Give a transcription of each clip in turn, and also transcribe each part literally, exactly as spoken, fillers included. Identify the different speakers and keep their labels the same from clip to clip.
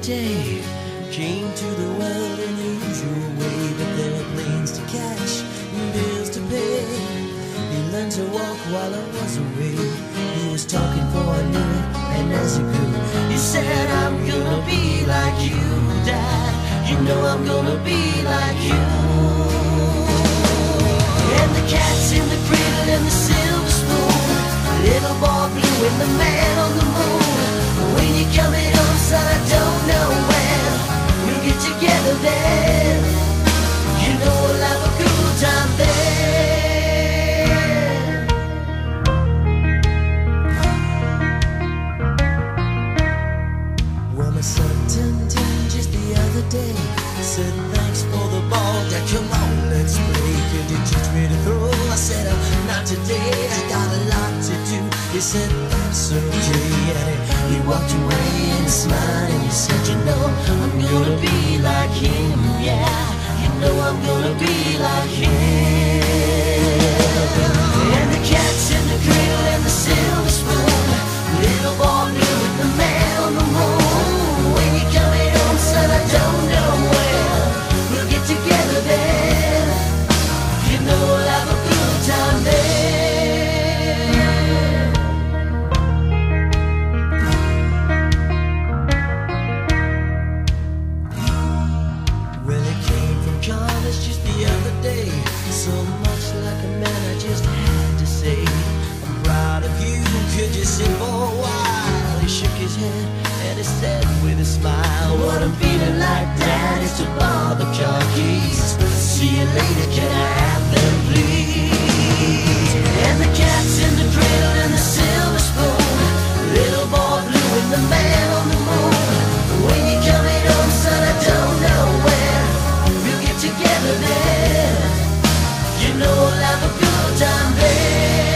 Speaker 1: day came to the world in the usual way, but there were planes to catch and bills to pay. He learned to walk while I was away. He was talking before I knew it, and as he grew, he said, I'm gonna be like you, Dad. You know I'm gonna be like you. And the cat's in the cradle and the silver spoon, little boy blue and the man on the moon. When you're coming home, son, I don't know when we'll get together then. You know we'll have a good time then. Well, my son turned ten just the other day. Said thanks for the ball, Dad, come on, let's play. Could you teach me to throw? I said, uh, not today, I got a lot to do. He said, that's okay, and he walked away and he smiled and he said, you know, I'm gonna be like him, yeah. You know I'm gonna be like him. And the cat's in the cradle and the silver spoon, little boy blue with the man on the moon. When you're coming home, son, I don't know when we'll get together then. You know we'll have a good time then. Well, he came from college just the other day, so much like a man I just had to say, I'm proud of you, could you sit for a while? He shook his head and he said with a smile, what I'm feeling like, Dad, is to borrow the car keys. See you later, can I have them please? And the cat's in the cradle and the silver spoon, little boy blue and the man on the moon. When you're coming home, son, I don't know when we'll get together then. You know we'll have a good time then.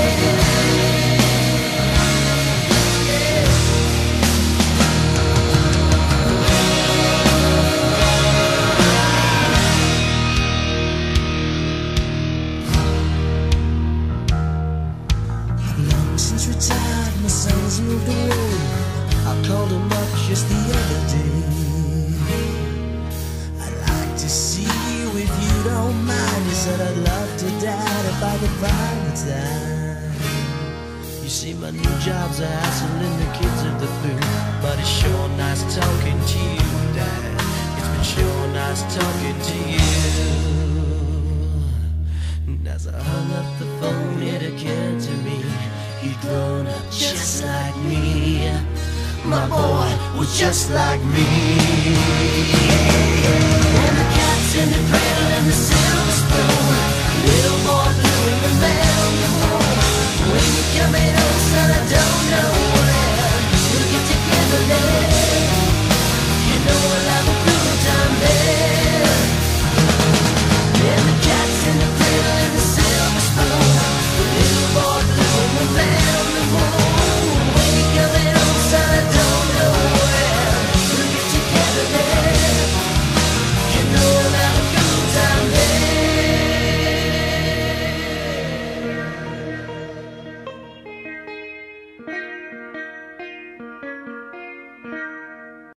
Speaker 1: Since retired, my son's moved away. I called him up just the other day. I'd like to see you if you don't mind. He said, I'd love to, Dad, if I could find the time. You see, my new job's a hassle and the kids are the food, but it's sure nice talking to you, Dad. It's been sure nice talking to you. And as I hung up the phone, it occurred to me, he'd grown up just like me. My boy was just like me.